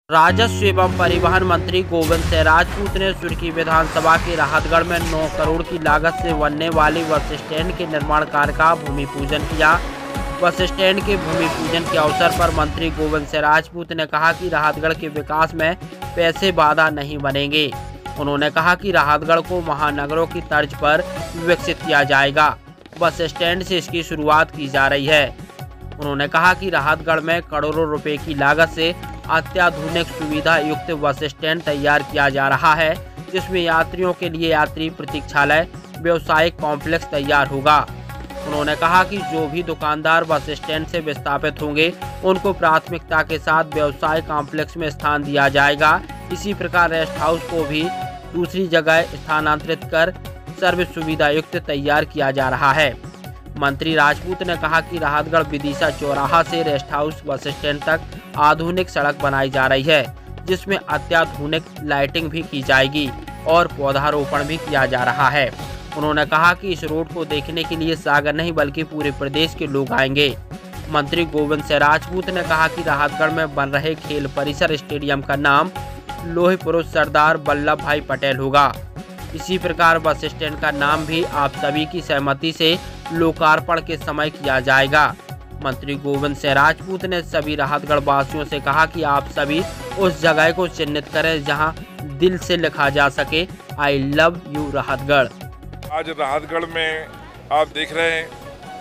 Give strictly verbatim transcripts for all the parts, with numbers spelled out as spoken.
राजस्व एवं परिवहन मंत्री गोविंद सिंह राजपूत ने सुर्खी विधानसभा के राहतगढ़ में नौ करोड़ की लागत से बनने वाले बस स्टैंड के निर्माण कार्य का भूमि पूजन किया। बस स्टैंड के भूमि पूजन के अवसर पर मंत्री गोविंद सिंह राजपूत ने कहा कि राहतगढ़ के विकास में पैसे बाधा नहीं बनेंगे। उन्होंने कहा कि राहतगढ़ को महानगरों की तर्ज पर विकसित किया जाएगा। बस स्टैंड से इसकी शुरुआत की जा रही है। उन्होंने कहा कि राहतगढ़ में करोड़ों रुपए की लागत से अत्याधुनिक सुविधा युक्त बस स्टैंड तैयार किया जा रहा है, जिसमें यात्रियों के लिए यात्री प्रतीक्षालय, व्यावसायिक कॉम्प्लेक्स तैयार होगा। उन्होंने कहा कि जो भी दुकानदार बस स्टैंड से विस्थापित होंगे, उनको प्राथमिकता के साथ व्यवसाय कॉम्प्लेक्स में स्थान दिया जाएगा। इसी प्रकार रेस्ट हाउस को भी दूसरी जगह स्थानांतरित कर सर्विस सुविधा युक्त तैयार किया जा रहा है। मंत्री राजपूत ने कहा कि राहतगढ़ विदिशा चौराहा से रेस्ट हाउस बस स्टैंड तक आधुनिक सड़क बनाई जा रही है, जिसमें अत्याधुनिक लाइटिंग भी की जाएगी और पौधारोपण भी किया जा रहा है। उन्होंने कहा कि इस रोड को देखने के लिए सागर नहीं बल्कि पूरे प्रदेश के लोग आएंगे। मंत्री गोविंद सिंह राजपूत ने कहा कि राहतगढ़ में बन रहे खेल परिसर स्टेडियम का नाम लोहे पुरुष सरदार वल्लभ भाई पटेल होगा। इसी प्रकार बस स्टैंड का नाम भी आप सभी की सहमति से लोकार्पण के समय किया जाएगा। मंत्री गोविंद सिंह राजपूत ने सभी राहतगढ़ वासियों से कहा कि आप सभी उस जगह को चिन्हित करें जहां दिल से लिखा जा सके, आई लव यू राहतगढ़। आज राहतगढ़ में आप देख रहे हैं,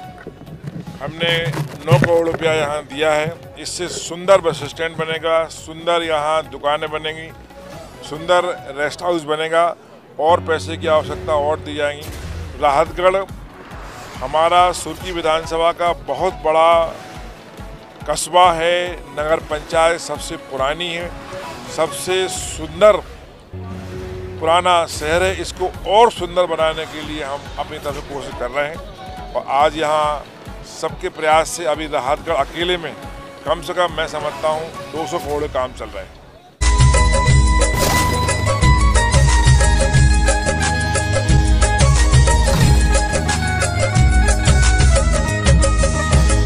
हमने नौ करोड़ रुपया यहाँ दिया है। इससे सुंदर बस स्टैंड बनेगा, सुंदर यहाँ दुकानें बनेंगी, सुंदर रेस्ट हाउस बनेगा और पैसे की आवश्यकता और दी जाएंगी। राहतगढ़ हमारा सुर्खी विधानसभा का बहुत बड़ा कस्बा है, नगर पंचायत सबसे पुरानी है, सबसे सुंदर पुराना शहर है। इसको और सुंदर बनाने के लिए हम अपनी तरफ से कोशिश कर रहे हैं और आज यहाँ सबके प्रयास से अभी राहतगढ़ अकेले में कम से कम मैं समझता हूँ दो सौ करोड़ काम चल रहा है।